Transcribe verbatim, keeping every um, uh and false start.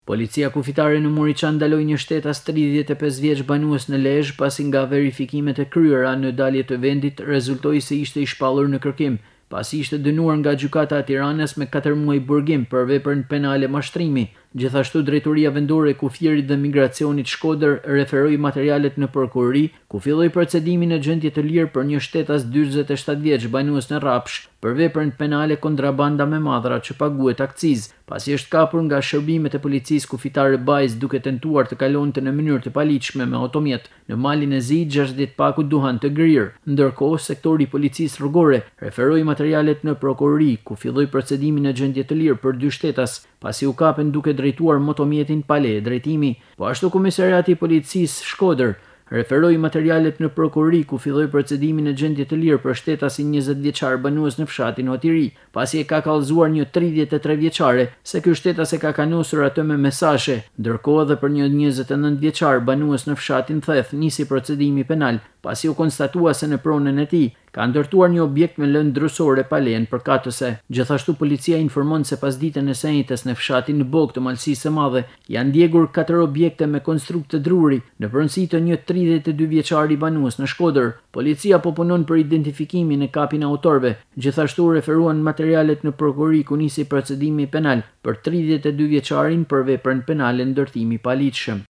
Policia kufitare në Moriçan ndaloi një shtetas tridhjetë e pesë vjeç banues në Lezhë pasi nga verifikimet e kryera në dalje të vendit rezultoi se ishte i shpallur në kërkim, pasi ishte dënuar nga gjykata e Tiranës me katër muaj burgim për veprën penale mashtrimi. Gjithashtu drejtoria vendore e kufjerit dhe migracionit Shkodër referoi materialet në prokurori, ku filloi procedimi në gjendje të lirë për një shtetas dyrzet e shtatë vjeç banues në Rapsh për veprën penale kontrabanda me madhra që paguhet akcizë, pasi është kapur nga shërbimet e policisë kufitare Bajs duke tentuar të kalonte në mënyrë të paligjshme me automjet në malin e Zi gjashtëdhjetë paku duhan të grirë. Ndërkohë, sektori i policisë rrugore referoi materialet në prokurori, ku filloi procedimi në gjendje të lirë për dy shtetas, pasi u kapen duke drejtuar motomjetin pa leje drejtimi. Po ashtu komisariati i policisë Shkodër referoi materialet në prokurori, ku filloi procedimi në gjendje të lirë për shtetasin njëzet vjeçar banues në fshatin Otiri, pasi e ka kallëzuar një tridhjetë e tre vjeçare se ky shtetas e ka kanosur atë me mesazhe. Ndërkohë edhe për një njëzet e nëntë vjeçar banues në fshatin Theth nisi procedimi penal, pasi u konstatua se në pronën e tij ka ndërtuar një objekt me lëndë drusore pa lejen përkatëse. Gjithashtu policia informon se pas ditën e sejnitës në fshatin Bog të Malësisë së Madhe janë ndjegur katër objekte me konstrukt të druri në pronësi të një tridhjetë e dy vjeçari banues në Shkodër. Policia po punon për identifikimin e kapin e autorëve. Gjithashtu referuan materialet në prokurori ku nisi procedimi penal për tridhjetë e dy vjeçarin për veprën penale ndërtimi i paligjshëm.